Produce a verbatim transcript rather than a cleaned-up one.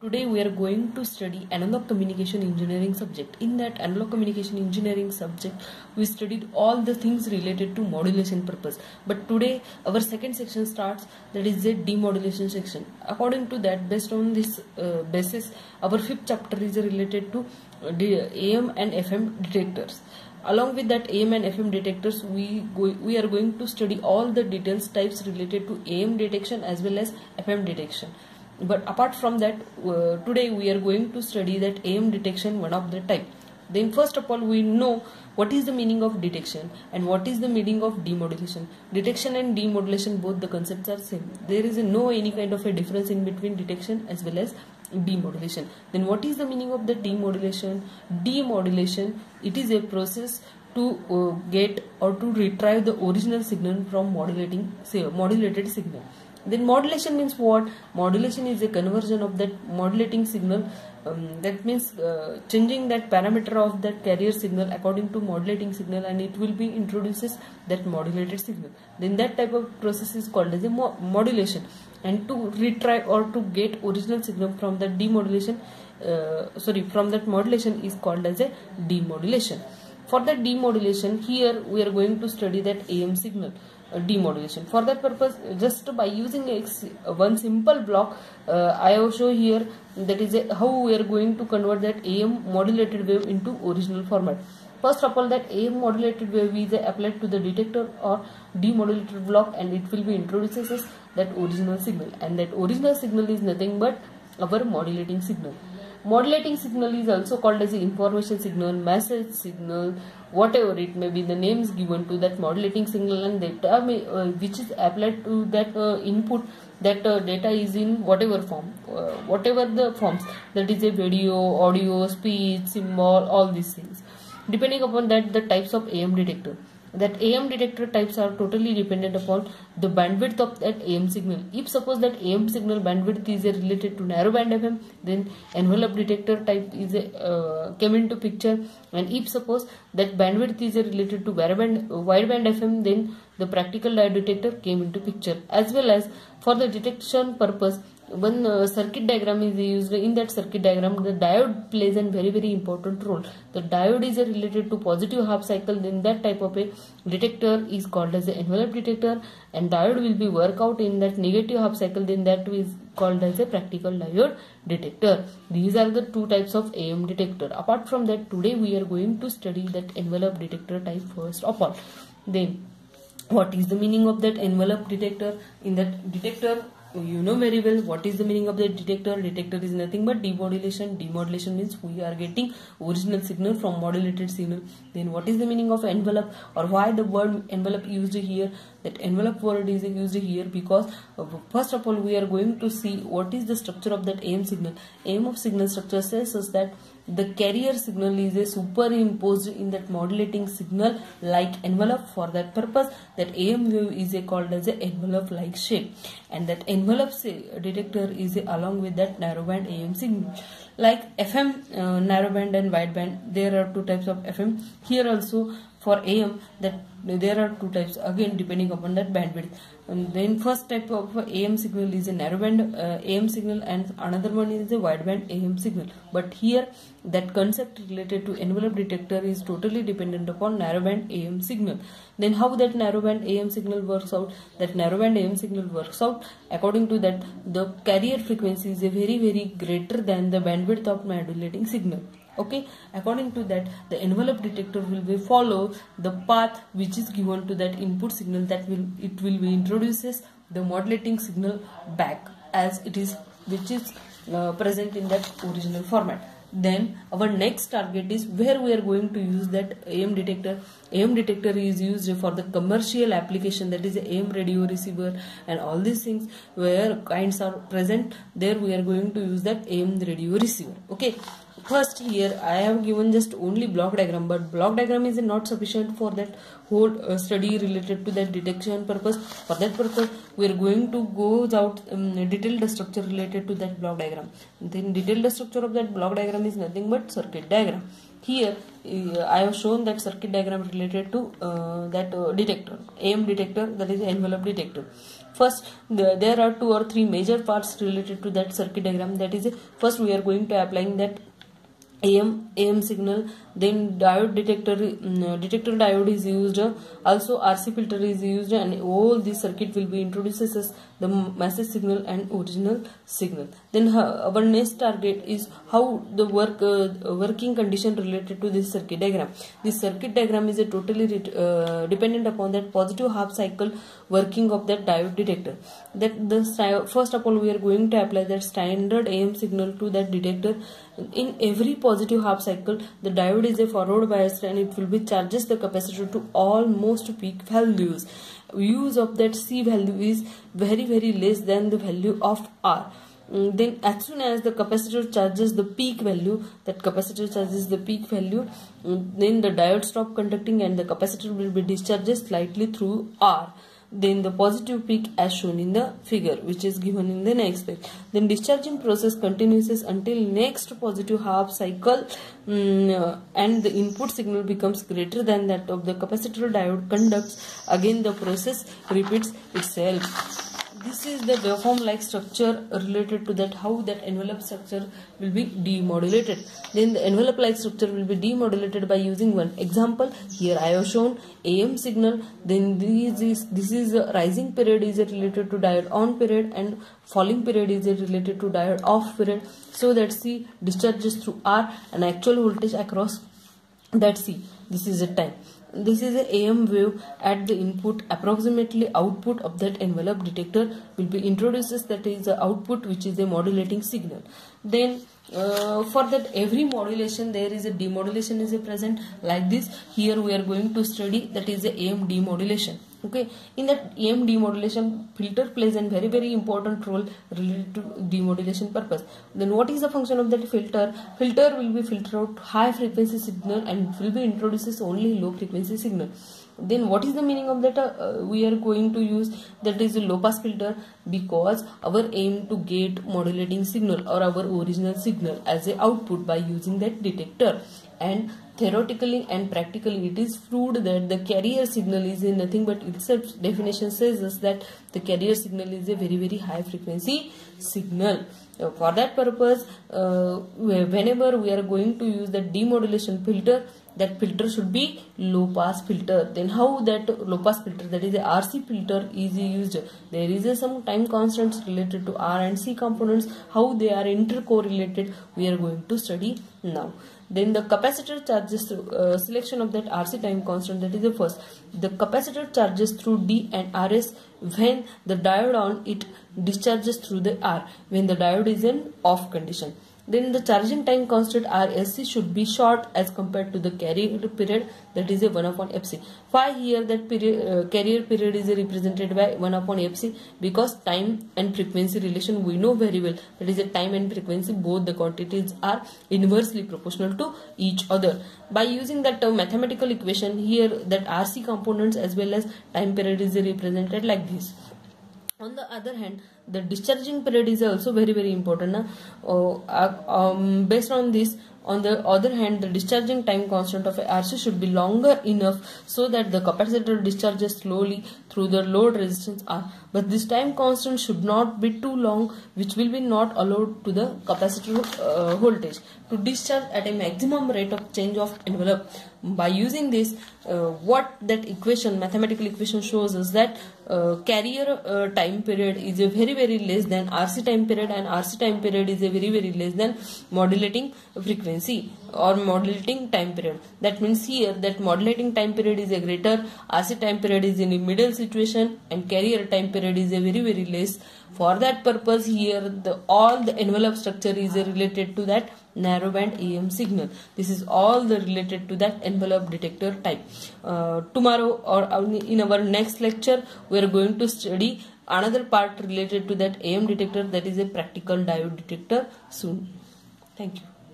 Today we are going to study analog communication engineering subject. In that analog communication engineering subject, we studied all the things related to modulation purpose. But today our second section starts, that is the demodulation section. According to that, based on this uh, basis, our fifth chapter is related to uh, A M and F M detectors. Along with that A M and F M detectors, we go, we are going to study all the details types related to A M detection as well as F M detection. But apart from that, uh, today we are going to study that A M detection, one of the type. Then first of all, we know what is the meaning of detection and what is the meaning of demodulation. Detection and demodulation, both the concepts are same. There is a no any kind of a difference in between detection as well as demodulation. Then what is the meaning of the demodulation? Demodulation, it is a process to uh, get or to retrieve the original signal from modulating say modulated signal. Then modulation means what? Modulation is a conversion of that modulating signal. Um, that means uh, changing that parameter of that carrier signal according to modulating signal, and it will be introduces that modulated signal. Then that type of process is called as a mo modulation. And to retrieve or to get original signal from that demodulation, uh, sorry, from that modulation is called as a demodulation. For the demodulation, here we are going to study that A M signal. Uh, demodulation. For that purpose, just by using a, uh, one simple block, uh, I have shown here, that is a, how we are going to convert that A M modulated wave into original format. First of all, that A M modulated wave is applied to the detector or demodulated block, and it will be introduces as that original signal, and that original signal is nothing but our modulating signal. Modulating signal is also called as the information signal, message signal, whatever it may be, the names given to that modulating signal, and data may, uh, which is applied to that uh, input. That uh, data is in whatever form, uh, whatever the forms, that is a video, audio, speech, symbol, all these things. Depending upon that, the types of A M detector. That A M detector types are totally dependent upon the bandwidth of that A M signal. If suppose that A M signal bandwidth is related to narrowband F M, then envelope detector type is a, uh, came into picture. And if suppose that bandwidth is related to wideband, wideband F M, then the practical diode detector came into picture. As well as for the detection purpose, one uh, circuit diagram is used. In that circuit diagram, the diode plays a very very important role. The diode is related to positive half cycle, then that type of a detector is called as the envelope detector, and diode will be work out in that negative half cycle, then that is called as a practical diode detector. These are the two types of A M detector. Apart from that, today we are going to study that envelope detector type first of all. Then what is the meaning of that envelope detector? In that detector, you know very well what is the meaning of the detector. Detector is nothing but demodulation. Demodulation means we are getting original signal from modulated signal. Then what is the meaning of envelope, or why the word envelope used here? That envelope word is used here because uh, first of all, we are going to see what is the structure of that A M signal. A M of signal structure says us that the carrier signal is a superimposed in that modulating signal like envelope. For that purpose, that A M wave is a called as a envelope like shape, and that envelope detector is a, along with that narrowband A M signal. Like F M, uh, narrowband and wideband, there are two types of F M. Here also for A M, that there are two types, again depending upon that bandwidth. And then first type of A M signal is a narrowband uh, A M signal, and another one is a wideband A M signal. But here that concept related to envelope detector is totally dependent upon narrowband A M signal. Then how that narrowband A M signal works out? That narrowband A M signal works out according to that the carrier frequency is a very very greater than the bandwidth of modulating signal. Okay, according to that, the envelope detector will be follow the path which is given to that input signal, that will it will be introduces the modulating signal back as it is, which is uh, present in that original format. Then our next target is where we are going to use that A M detector. A M detector is used for the commercial application, that is A M radio receiver and all these things where kinds are present. There we are going to use that A M radio receiver. Okay. First, here I have given just only block diagram, but block diagram is not sufficient for that whole uh, study related to that detection purpose. For that purpose, we are going to go out um, detailed structure related to that block diagram. Then detailed structure of that block diagram is nothing but circuit diagram. Here uh, I have shown that circuit diagram related to uh, that uh, detector, A M detector, that is envelope detector. First, the, there are two or three major parts related to that circuit diagram. That is, first we are going to applying that A M A M signal, then diode detector, um, detector diode is used, also R C filter is used, and all this circuit will be introduced as the message signal and original signal. Then uh, our next target is how the work uh, working condition related to this circuit diagram. This circuit diagram is a totally uh, dependent upon that positive half cycle working of that diode detector. That the first of all we are going to apply that standard A M signal to that detector. In every positive half cycle, the diode is a forward biased and it will be charges the capacitor to almost peak values. Use of that C value is very very less than the value of R. Then as soon as the capacitor charges the peak value, that capacitor charges the peak value, then the diode stop conducting and the capacitor will be discharged slightly through R. Then the positive peak as shown in the figure, which is given in the next page. Then discharging process continues until next positive half cycle, um, and the input signal becomes greater than that of the capacitor diode conducts. Again the process repeats itself. This is the waveform like structure related to that, how that envelope structure will be demodulated. Then the envelope like structure will be demodulated by using one example. Here I have shown A M signal. Then this is this is a rising period is related to diode on period and falling period is related to diode off period. So that C discharges through R and actual voltage across that C. This is a time. This is a A M wave at the input. Approximately output of that envelope detector will be introduced, that is the output which is a modulating signal. Then uh, for that every modulation there is a demodulation is a present like this. Here we are going to study that is the A M demodulation. Okay, in that A M demodulation, filter plays a very very important role related to demodulation purpose. Then what is the function of that filter? Filter will be filter out high frequency signal and will be introduces only low frequency signal. Then what is the meaning of that? Uh, we are going to use that is a low pass filter, because our aim to get modulating signal or our original signal as a output by using that detector. And theoretically and practically it is proved that the carrier signal is nothing but itself. Definition says us that the carrier signal is a very very high frequency signal. Uh, for that purpose, uh, whenever we are going to use the demodulation filter, that filter should be low pass filter. Then how that low pass filter, that is a R C filter, is used? There is a some time constants related to R and C components. How they are intercorrelated, we are going to study now. Then the capacitor charges through uh, selection of that R C time constant, that is the first. The capacitor charges through D and R S when the diode on it discharges through the R when the diode is in off condition. Then the charging time constant R S C should be short as compared to the carrier period, that is a one upon F C. Why here that period, uh, carrier period is represented by one upon F C? Because time and frequency relation we know very well, that is a time and frequency, both the quantities are inversely proportional to each other. By using that uh, mathematical equation, here that R C components as well as time period is represented like this. On the other hand, the discharging period is also very very important. Uh, um, based on this, on the other hand, the discharging time constant of a R C should be longer enough so that the capacitor discharges slowly through the load resistance R. But this time constant should not be too long, which will be not allowed to the capacitor uh, voltage to discharge at a maximum rate of change of envelope. By using this, uh, what that equation, mathematical equation shows us that uh, carrier uh, time period is a very very less than R C time period, and R C time period is a very very less than modulating frequency or modulating time period. That means here that modulating time period is a greater, R C time period is in a middle situation, and carrier time period is a very very less. For that purpose, here the all the envelope structure is related to that narrowband A M signal. This is all the related to that envelope detector type. Uh, tomorrow or in our next lecture, we are going to study another part related to that A M detector, that is a practical diode detector soon. Thank you.